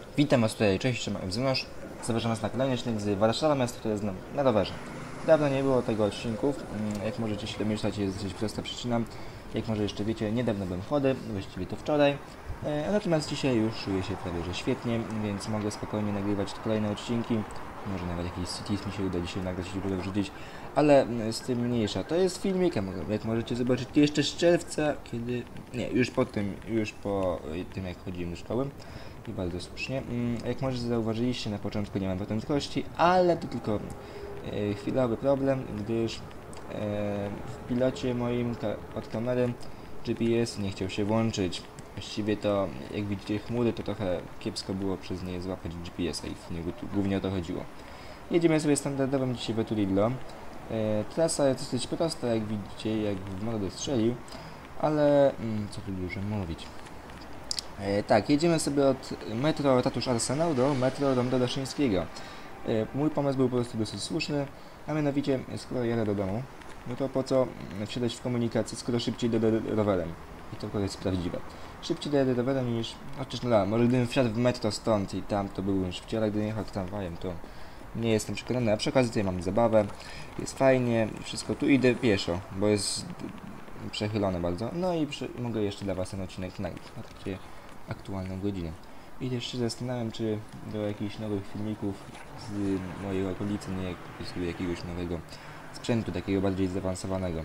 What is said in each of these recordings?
Witam Was tutaj, cześć, Szymon Znosz. Zapraszam Was na kolejny odcinek z Warszawa, miasto, które znam na rowerze. Dawno nie było tego odcinków, jak możecie się domyślać, jest dosyć prosta przyczyna. Jak może jeszcze wiecie, niedawno byłem chory, właściwie to wczoraj. Natomiast dzisiaj już czuję się prawie że świetnie, więc mogę spokojnie nagrywać kolejne odcinki. Może nawet jakiś cities mi się uda dzisiaj nagrać i wrzucić, ale z tym mniejsza. To jest filmik, jak możecie zobaczyć jeszcze z czerwca, kiedy... Nie, już po tym jak chodziłem do szkoły. I bardzo słusznie. Jak może zauważyliście, na początku nie mam prędkości, ale to tylko chwilowy problem, gdyż w pilocie moim od kamery GPS nie chciał się włączyć. Właściwie to, jak widzicie, chmury to trochę kiepsko było przez nie złapać GPS-a i głównie o to chodziło. Jedziemy sobie standardowym dzisiaj Vetulidlo. Trasa jest dosyć prosta, jak widzicie, jak w mordę strzelił, ale co tu dużo mówić. Tak, jedziemy sobie od metro Ratusz Arsenał do metro Rondo Daszyńskiego. Mój pomysł był po prostu dosyć słuszny, a mianowicie, skoro jadę do domu, no to po co wsiadać w komunikację, skoro szybciej dojadę rowerem. I to akurat jest prawdziwe. Szybciej dojadę rowerem niż... Chociaż no, może gdybym wsiadł w metro stąd i tam, to byłbym szybciej, ale gdybym jechał tramwajem, to nie jestem przekonany. A przy okazji tutaj mam zabawę, jest fajnie, wszystko. Tu idę pieszo, bo jest przechylone bardzo. No i mogę jeszcze dla Was ten odcinek nagrać na takie aktualną godzinę. I też się zastanawiam, czy do jakichś nowych filmików z mojej okolicy, nie jakiegoś nowego sprzętu, takiego bardziej zaawansowanego.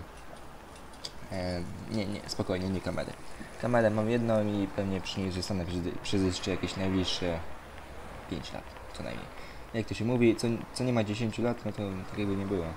Nie, spokojnie, nie kamery. Kamerę mam jedną i pewnie przy niej zostanę przez jeszcze jakieś najbliższe 5 lat, co najmniej. Jak to się mówi, co nie ma 10 lat, no to takiego nie było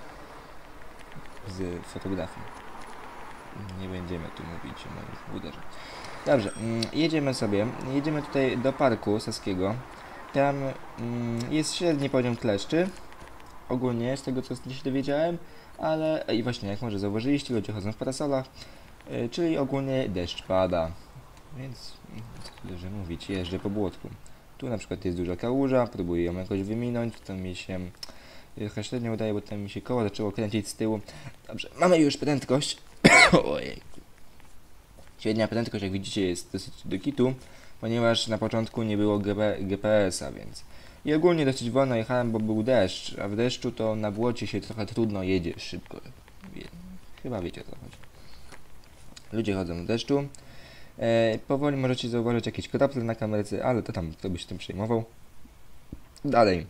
z fotografii. Nie będziemy tu mówić o moich buderze. Dobrze, jedziemy tutaj do parku Saskiego. Tam jest średni poziom kleszczy, ogólnie z tego co się dowiedziałem, ale i właśnie jak może zauważyliście, ludzie chodzą w parasolach, czyli ogólnie deszcz pada, więc co dużo mówić, jeżdżę po błotku. Tu na przykład jest duża kałuża, próbuję ją jakoś wyminąć, to mi się trochę średnio udaje, bo tam mi się koło zaczęło kręcić z tyłu. Dobrze, mamy już prędkość. Ojej. Średnia prędkość, jak widzicie, jest dosyć do kitu, ponieważ na początku nie było GPS-a, więc... I ogólnie dosyć wolno jechałem, bo był deszcz, a w deszczu to na błocie się trochę trudno jedzie szybko. Chyba wiecie o co chodzi. Ludzie chodzą w deszczu. Powoli możecie zauważyć jakieś krople na kamerce, ale to tam, kto by się tym przejmował. Dalej.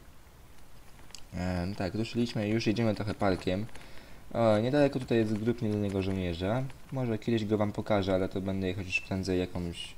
Tak, ruszyliśmy i już jedziemy trochę parkiem. O, niedaleko tutaj jest grób niejednego żołnierza. Może kiedyś go wam pokażę, ale to będę jechać już prędzej jakąś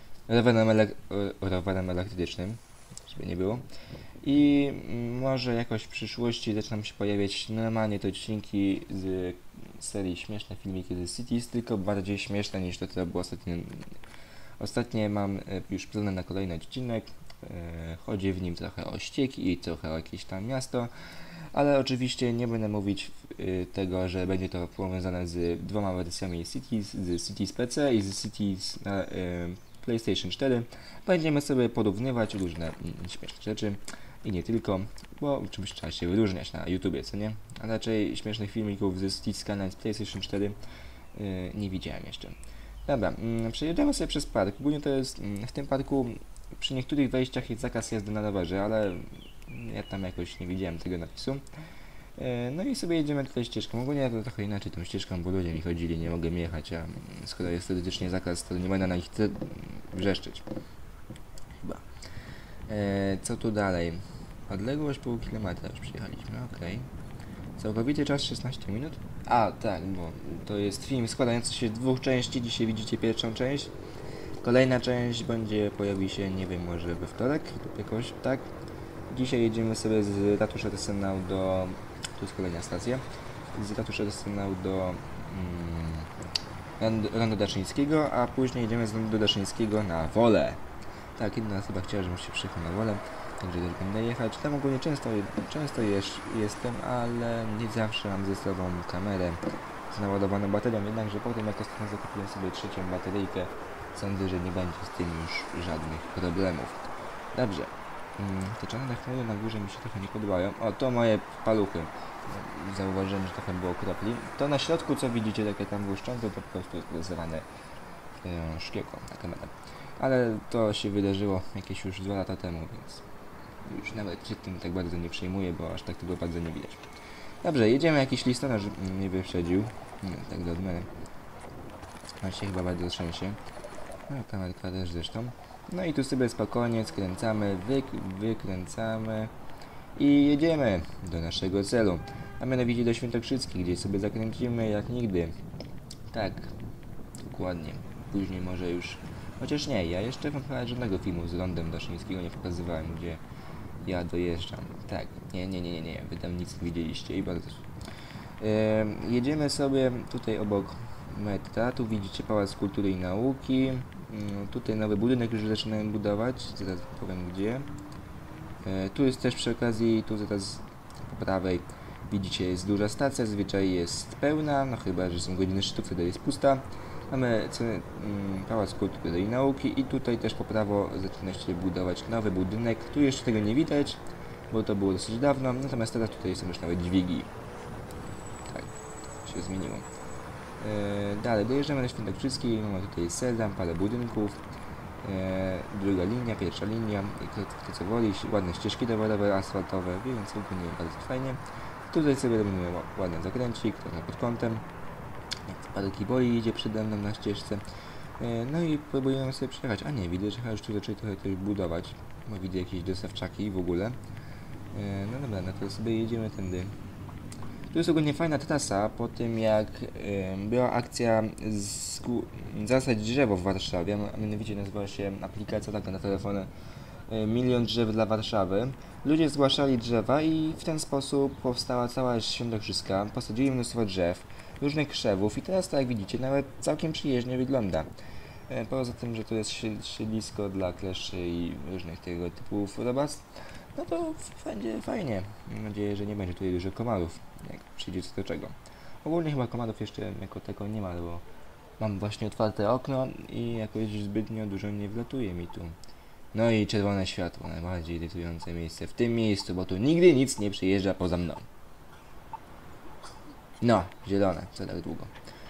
rowerem elektrycznym, żeby nie było. I może jakoś w przyszłości zaczną się pojawiać normalnie te odcinki z serii śmieszne filmiki z Cities, tylko bardziej śmieszne niż to, co było ostatnio. Ostatnie mam już plany na kolejny odcinek. Chodzi w nim trochę o ścieki i trochę o jakieś tam miasto. Ale oczywiście nie będę mówić tego, że będzie to powiązane z dwoma wersjami Cities, z Cities PC i z Cities na PlayStation 4. Będziemy sobie porównywać różne śmieszne rzeczy i nie tylko, bo czymś trzeba się wyróżniać na YouTubie, co nie? A raczej śmiesznych filmików ze Cities na PlayStation 4 nie widziałem jeszcze. Dobra, przejedziemy sobie przez park. Ogólnie to jest w tym parku przy niektórych wejściach jest zakaz jazdy na rowerze, ale ja tam jakoś nie widziałem tego napisu. No i sobie jedziemy tutaj ścieżką. Ogólnie to trochę inaczej tą ścieżką, bo ludzie mi chodzili, nie mogę jechać, a skoro jest teoretycznie zakaz, to nie będę na nich wrzeszczeć. Chyba. Co tu dalej? Odległość pół kilometra już przyjechaliśmy, okej. Całkowity czas 16 minut? A, tak, bo to jest film składający się z dwóch części. Dzisiaj widzicie pierwszą część. Kolejna część pojawi się, nie wiem, może we wtorek lub jakoś tak. Dzisiaj jedziemy sobie z Ratusza Arsenał do... Tu jest kolejna stacja. Z Ratusza Arsenał do Rondo Daszyńskiego, a później jedziemy z Rondo Daszyńskiego na Wolę. Tak, jedna chyba chciała, żebym się przyjechał na Wolę, także też będę jechać. Tam ogólnie często jestem, ale nie zawsze mam ze sobą kamerę z naładowaną baterią, jednakże potem jak ostatnio zakupiłem sobie trzecią bateryjkę, sądzę, że nie będzie z tym już żadnych problemów. Dobrze. Te czarne chmury na górze mi się trochę nie podobają. O, to moje paluchy. Zauważyłem, że trochę było kropli. To na środku, co widzicie, takie tam błyszczące, to po prostu jest porysowane szkiełką na kamerę. ale to się wydarzyło jakieś już 2 lata temu, więc już nawet się tym tak bardzo nie przejmuję, bo aż tak tego bardzo nie widać. Dobrze, jedziemy, jakiś listonosz mnie wyprzedził, tak do odmiany. On się chyba bardzo trzęsie. No, kamerka też zresztą. No i tu sobie spokojnie skręcamy, wykręcamy i jedziemy do naszego celu. A mianowicie do Świętokrzyckiej, gdzie sobie zakręcimy jak nigdy. Tak, dokładnie. Później może już... Chociaż nie, ja jeszcze wam chyba żadnego filmu z Rondem Daszyńskiego nie pokazywałem, gdzie ja dojeżdżam. Tak, nie, wy tam nic nie widzieliście i bardzo... Jedziemy sobie tutaj obok metra, tu widzicie Pałac Kultury i Nauki. Tutaj nowy budynek już zaczynają budować, zaraz powiem gdzie. Tu jest też przy okazji, tu zaraz po prawej widzicie jest duża stacja, zazwyczaj jest pełna, no chyba że są godziny szczytu, wtedy jest pusta. Mamy Pałac Kultury i Nauki i tutaj też po prawo zaczyna się budować nowy budynek. Tu jeszcze tego nie widać, bo to było dosyć dawno, natomiast teraz tutaj są już nawet dźwigi. Tak, to się zmieniło. Dalej dojeżdżamy na Świętokrzyski, mamy tutaj Sezam, parę budynków, druga linia, pierwsza linia, kto co woli, ładne ścieżki rowerowe, asfaltowe, więc ogólnie bardzo fajnie. Tutaj sobie robimy ładny zakręcik, trochę pod kątem, parę kiboli idzie przede mną na ścieżce, no i próbujemy sobie przejechać, a nie, widzę, że chyba już tu zaczęli trochę coś budować, bo widzę jakieś dostawczaki w ogóle. No dobra, no to sobie jedziemy tędy. Tu jest ogólnie fajna trasa, po tym jak była akcja zasadź drzewo w Warszawie, a mianowicie nazywała się aplikacja taka na telefony Milion Drzew dla Warszawy. Ludzie zgłaszali drzewa i w ten sposób powstała cała Świętokrzyska, posadzili mnóstwo drzew, różnych krzewów i teraz tak jak widzicie nawet całkiem przyjeźdźnie wygląda. Poza tym, że to jest siedlisko dla kleszy i różnych tego typu robactw, no to będzie fajnie. Mam nadzieję, że nie będzie tutaj dużo komarów, jak przyjdzie co do czego. Ogólnie chyba komarów jeszcze jako tego nie ma, bo mam właśnie otwarte okno i jakoś zbytnio dużo nie wlatuje mi tu. No i czerwone światło, najbardziej irytujące miejsce w tym miejscu, bo tu nigdy nic nie przyjeżdża poza mną. No, zielone, co tak długo.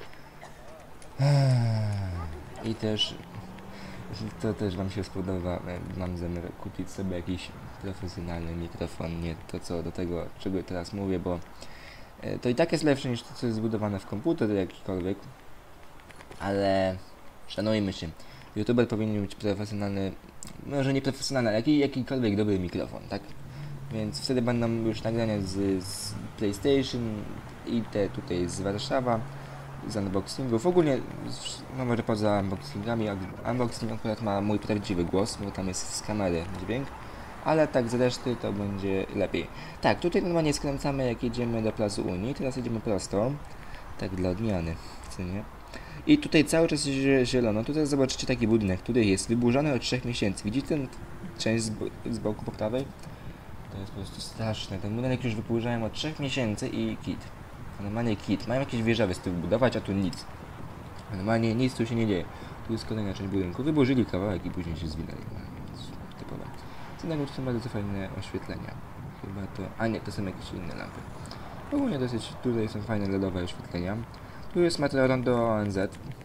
I też to też wam się spodoba, mam zamiar kupić sobie jakiś profesjonalny mikrofon, nie to co do tego, czego teraz mówię, bo to i tak jest lepsze niż to, co jest zbudowane w komputer jakikolwiek, ale szanujmy się, youtuber powinien mieć profesjonalny, może nie profesjonalny, ale jakikolwiek dobry mikrofon, tak? Więc wtedy będą już nagrania z PlayStation i te tutaj z Warszawa, z unboxingów. Ogólnie, no może poza unboxingami, unboxing akurat ma mój prawdziwy głos, bo tam jest z kamery dźwięk, ale tak z reszty to będzie lepiej. Tak, tutaj normalnie skręcamy jak jedziemy do Placu Unii, teraz jedziemy prosto, tak dla odmiany, co nie? I tutaj cały czas jest zielono, tutaj zobaczycie taki budynek, który jest wyburzony od 3 miesięcy. Widzicie ten część z boku po prawej? To jest po prostu straszne, ten budynek już wyburzałem od 3 miesięcy i kit. Normalnie kit. Mają jakieś wieżowe z tyłu budować, a tu nic. Normalnie nic tu się nie dzieje. Tu jest kolejna część budynku. Wyburzyli kawałek i później się zwinęli. Typowe. Co innego to są bardzo fajne oświetlenia. Chyba to... A nie, to są jakieś inne lampy. Ogólnie dosyć tutaj są fajne LEDowe oświetlenia. Tu jest metro Rondo ONZ.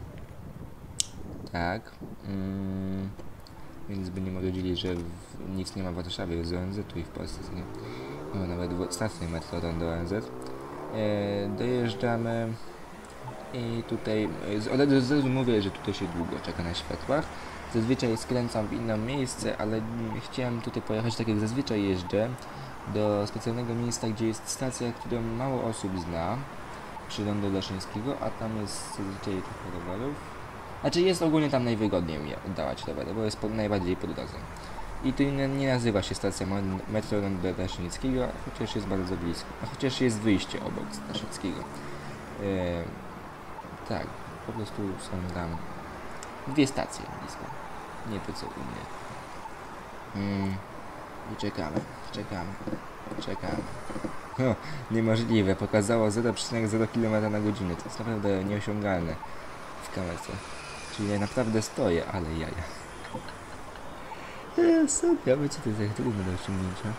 Tak. Więc by nie marudzili, że nic nie ma w Warszawie z ONZ tu i w Polsce. Nie? No, nawet stację metro Rondo ONZ. Dojeżdżamy i tutaj od razu mówię, że tutaj się długo czeka na światłach. Zazwyczaj skręcam w inne miejsce, ale chciałem tutaj pojechać tak jak zazwyczaj jeżdżę do specjalnego miejsca, gdzie jest stacja, którą mało osób zna, przy Rondo Daszyńskiego, a tam jest zazwyczaj trochę rowerów. Znaczy jest ogólnie tam najwygodniej mi oddawać rowery, bo jest najbardziej pod drodze. I tu nie nazywa się stacja metro Rondo Daszyńskiego, chociaż jest bardzo blisko, a chociaż jest wyjście obok Daszyńskiego. Tak, po prostu są tam 2 stacje blisko, nie to co u mnie. I czekamy. O, niemożliwe, pokazało 0,0 km/h, to jest naprawdę nieosiągalne w kamerce. Czyli ja naprawdę stoję, ale jaja. Ciekawe, co to jest jak trudne do osiągnięcia.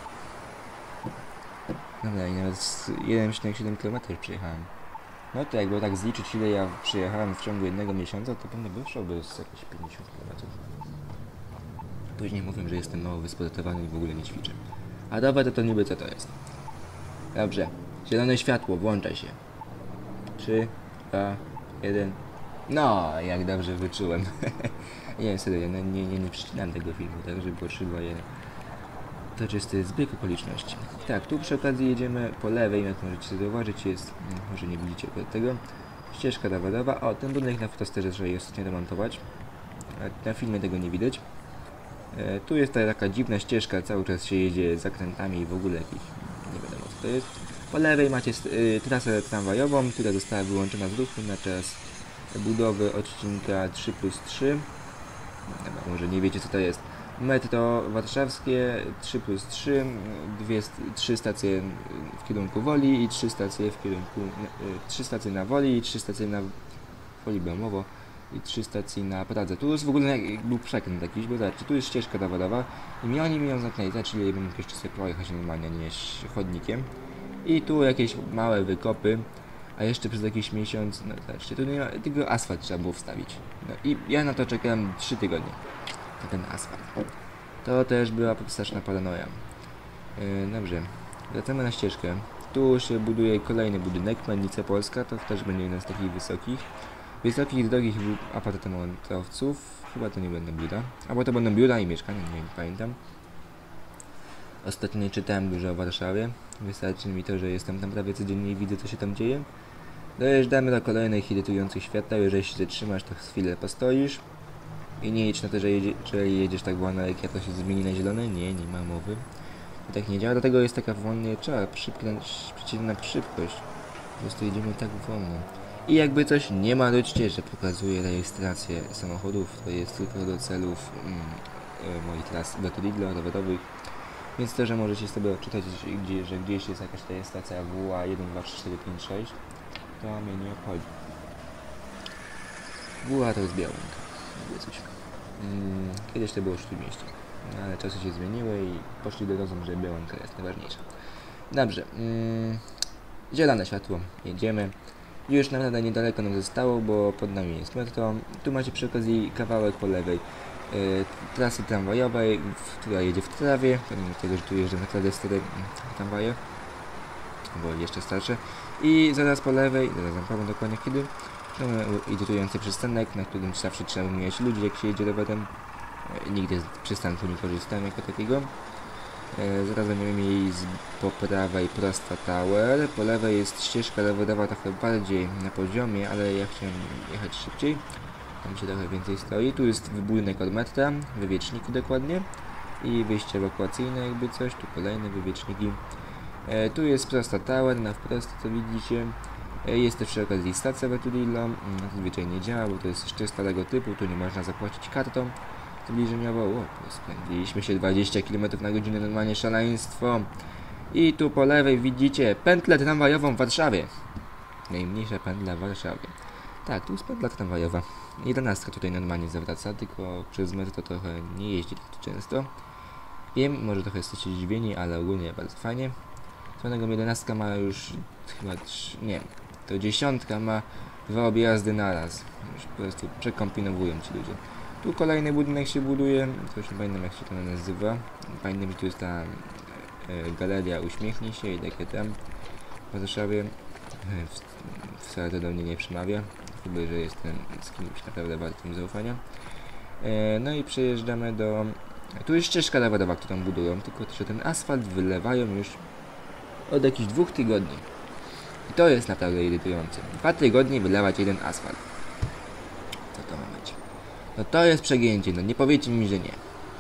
Dobra, i nawet 1,7 km przejechałem. No to jakby tak zliczyć, ile ja przyjechałem w ciągu 1 miesiąca, to pewnie wyszłoby z jakieś 50 km. Później mówią, że jestem mało wysportowany i w ogóle nie ćwiczę. A dobra, to niby co to jest. Dobrze. Zielone światło, włącza się. 3, 2, 1. No, jak dobrze wyczułem. Nie, serio, nie przeczytałem tego filmu, tak, żeby było 3, 2, 1. To czysty zbieg okoliczności. Tak, tu przy okazji jedziemy po lewej, jak możecie sobie zauważyć, jest, może nie widzicie tego, ścieżka rowerowa. O, ten budynek na fotosterze trzeba je ostatnio remontować. Na filmie tego nie widać. Tu jest taka dziwna ścieżka, cały czas się jedzie zakrętami i w ogóle jakieś, nie wiadomo co to jest. Po lewej macie trasę tramwajową, która została wyłączona z ruchu na czas budowy odcinka 3+3. Może nie wiecie co to jest. Metro warszawskie 3+3, 3 stacje w kierunku Woli i 3 stacje w kierunku 3 stacje na Woli i 3 stacje na Woli Bełmowo i 3 stacje na Pradze. Tu jest w ogóle był przekręt jakiś, bo zobaczcie, tu jest ścieżka rowerowa i oni mi ją zamknęli, czyli ja bym mógł jeszcze sobie pojechać normalnie, nie chodnikiem. I tu jakieś małe wykopy, a jeszcze przez jakiś miesiąc, no zobaczcie, tu nie ma, tylko asfalt trzeba było wstawić. No i ja na to czekałem 3 tygodnie. Na ten asfalt. To też była straszna paranoja. Dobrze, wracamy na ścieżkę. Tu się buduje kolejny budynek, Mennica Polska, to też będzie jeden z takich wysokich, drogich apartamentowców. Chyba to nie będą biura. Albo to będą biura i mieszkania, nie pamiętam. Ostatnio czytałem dużo o Warszawie. Wystarczy mi to, że jestem tam prawie codziennie i widzę co się tam dzieje. Dojeżdżamy do kolejnych irytujących świateł. Jeżeli się zatrzymasz, to chwilę postoisz. I nie licz na to, że jedziesz tak wolno jak ja, to się zmieni na zielone. Nie ma mowy. I tak nie działa, dlatego jest taka wolna trzeba przeciwna szybkość. Po prostu jedziemy tak wolno. I jakby coś, nie marudźcie, że pokazuje rejestrację samochodów. To jest tylko do celów moich tras do Lidla, rowerowych. Więc to, że możecie sobie odczytać, że gdzieś jest jakaś rejestracja WA 1, 2, 3, 4, 5, 6, to mnie nie obchodzi. WA to jest Białęka. Coś. Kiedyś to było w Śródmieście, ale czasy się zmieniły i poszli do rozumu, że Białęka jest najważniejsza. Dobrze, zielone światło, jedziemy. Już naprawdę niedaleko nam zostało, bo pod nami jest metro. Tu macie przy okazji kawałek po lewej trasy tramwajowej, która jedzie w trawie, pomimo tego, że tu jeżdżą naprawdę stare tramwaje, bo jeszcze starsze. I zaraz po lewej, zaraz wam powiem dokładnie kiedy, mamy irytujący przystanek, na którym zawsze trzeba mijać ludzi, jak się jedzie rowerem. Nigdy z przystanku nie korzystałem jako takiego. Zaraz będziemy mieli po prawej prosta tower, po lewej jest ścieżka rowerowa trochę bardziej na poziomie, ale ja chciałem jechać szybciej. Tam się trochę więcej stoi. Tu jest budynek od metra, wywieczniki dokładnie i wyjście ewakuacyjne jakby coś, tu kolejne wywieczniki. Tu jest prosta tower, na wprost co widzicie. Jest też przy okazji stacja Vetulillo, zazwyczaj nie działa, bo to jest jeszcze starego typu, tu nie można zapłacić kartą zbliżeniowo. Spędziliśmy się 20 km na godzinę, normalnie szaleństwo. I tu po lewej widzicie pętlę tramwajową w Warszawie. Najmniejsza pętla w Warszawie. Tak, tu jest pętla tramwajowa. 11 tutaj normalnie zawraca, tylko przez metro to trochę nie jeździ tak często. Wiem, może trochę jesteście zdziwieni, ale ogólnie bardzo fajnie. Swoją drogą 11 ma już chyba, nie, to 10 ma 2 objazdy naraz. Już po prostu przekombinowują ci ludzie. Tu kolejny budynek się buduje, to już nie pamiętam jak się to nazywa. Pamiętam, że tu jest ta galeria Uśmiechnij się i takie tam w Warszawie. Wcale to do mnie nie przemawia, chyba że jestem z kimś naprawdę wartym zaufania. No i przejeżdżamy do... Tu jest ścieżka rowerowa, którą budują, tylko że ten asfalt wylewają już od jakichś 2 tygodni. I to jest naprawdę irytujące. 2 tygodnie wylewać jeden asfalt. Co to ma być? No to jest przegięcie, no nie powiecie mi, że nie.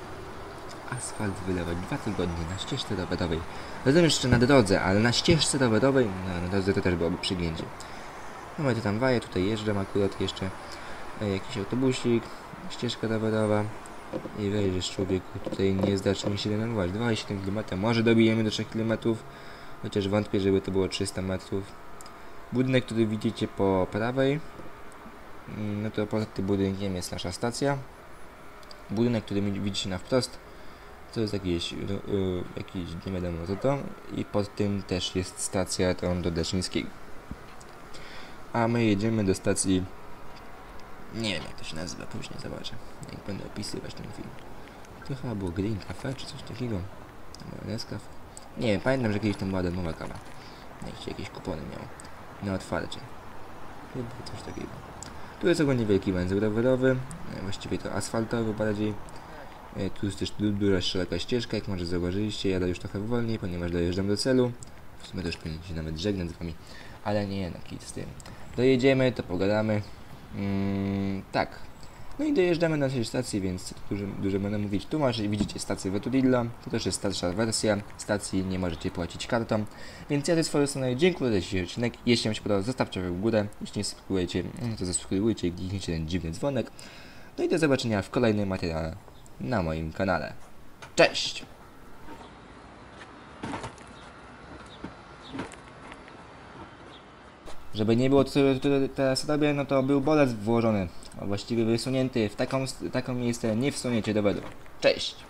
Asfalt wylewać 2 tygodnie na ścieżce rowerowej. Rozumiem jeszcze na drodze, ale na ścieżce rowerowej, no, na drodze to też byłoby przegięcie. No mamy tam waję, tutaj jeżdżam akurat jeszcze jakiś autobusik, ścieżka rowerowa. I wejdziesz człowieku, tutaj nie zdarzy mi się denerwować. 2,7 km, może dobijemy do 3 km, chociaż wątpię, żeby to było 300 metrów. Budynek, który widzicie po prawej, no to pod tym budynkiem jest nasza stacja. Budynek, który widzicie na wprost, to jest jakiś nie wiadomo co to. I pod tym też jest stacja do Daszyńskiego. A my jedziemy do stacji, nie wiem jak to się nazywa, później zobaczę, jak będę opisywać ten film. To chyba było Green Cafe czy coś takiego. Nescafe. Nie wiem, pamiętam, że kiedyś tam była darmowa kawa. Jakieś kupony miał. Na otwarcie. Chyba coś takiego. Tu jest ogólnie wielki węzeł rowerowy. Właściwie to asfaltowy bardziej. Tu jest też duża szeroka ścieżka, jak może zauważyliście. Jadę już trochę wolniej, ponieważ dojeżdżam do celu. W sumie to już powinien się nawet żegnać z wami. Ale nie, kit z tym. Dojedziemy, to pogadamy. Tak. No i dojeżdżamy na naszej stacji, więc dużo będę mówić. Tu widzicie stację Veturillo, to też jest starsza wersja stacji, nie możecie płacić kartą. Więc ja ze swojej strony dziękuję za dzisiejszy odcinek. Jeśli wam się podobał, zostawcie w górę. Jeśli nie subskrybujecie, to zasubskrybujcie i kliknijcie ten dziwny dzwonek. No i do zobaczenia w kolejnym materiale na moim kanale. Cześć! Żeby nie było, co teraz robię, no to był bolec włożony, a właściwie wysunięty w taką miejsce, nie wsunięcie do wedu. Cześć!